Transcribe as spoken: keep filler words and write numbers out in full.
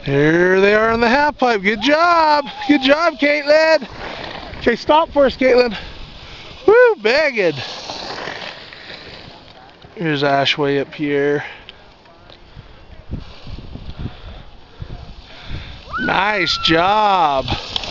Here they are on the half pipe. Good job. Good job, Caitlin. Okay, stop for us, Caitlin. Woo, bagged. Here's Ash way up here. Nice job.